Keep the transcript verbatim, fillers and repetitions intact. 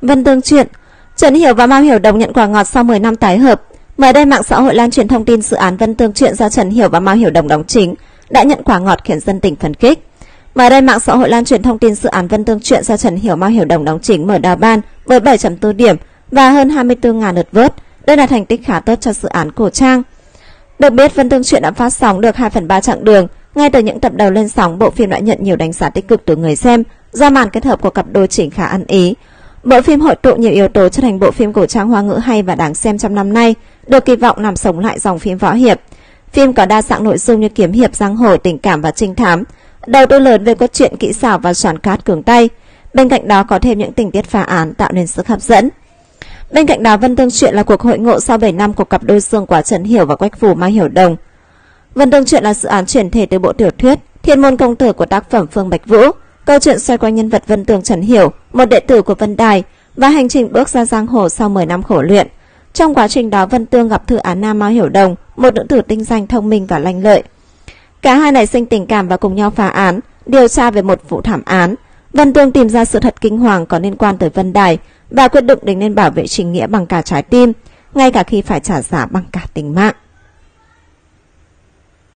Vân Tương chuyện, Trần Hiểu và Mao Hiểu Đồng nhận quả ngọt sau mười năm tái hợp. Mới đây mạng xã hội lan truyền thông tin dự án Vân Tương chuyện do Trần Hiểu và Mao Hiểu Đồng đóng chính đã nhận quả ngọt khiến dân tình phấn khích. Mới đây mạng xã hội lan truyền thông tin dự án Vân Tương chuyện do Trần Hiểu, Mao Hiểu Đồng đóng chính mở đào ban với bảy phẩy bốn điểm và hơn hai mươi tư nghìn lượt vote. Đây là thành tích khá tốt cho dự án cổ trang. Được biết, Vân Tương chuyện đã phát sóng được hai phần ba chặng đường. Ngay từ những tập đầu lên sóng, bộ phim đã nhận nhiều đánh giá tích cực từ người xem do màn kết hợp của cặp đôi chính khá ăn ý. Bộ phim hội tụ nhiều yếu tố trở thành bộ phim cổ trang Hoa ngữ hay và đáng xem trong năm nay, được kỳ vọng làm sống lại dòng phim võ hiệp. Phim có đa dạng nội dung như kiếm hiệp, giang hồ, tình cảm và trinh thám, đầu tư lớn về cốt truyện, kỹ xảo và soạn cast cường tay. Bên cạnh đó có thêm những tình tiết phá án tạo nên sức hấp dẫn. Bên cạnh đó, Vân Tương chuyện là cuộc hội ngộ sau bảy năm của cặp đôi xương quả Trần Hiểu và Quách Phù, Mao Hiểu Đồng. Vân Tương chuyện là dự án chuyển thể từ bộ tiểu thuyết Thiên môn công tử của tác phẩm Phương Bạch Vũ. Câu chuyện xoay quanh nhân vật Vân Tương Trần Hiểu, một đệ tử của Vân Đài, và hành trình bước ra giang hồ sau mười năm khổ luyện. Trong quá trình đó, Vân Tương gặp Thư Án Nam Mao Hiểu Đồng, một nữ tử tinh danh, thông minh và lanh lợi. Cả hai nảy sinh tình cảm và cùng nhau phá án, điều tra về một vụ thảm án. Vân Tương tìm ra sự thật kinh hoàng có liên quan tới Vân Đài và quyết định đứng lên bảo vệ chính nghĩa bằng cả trái tim, ngay cả khi phải trả giá bằng cả tính mạng.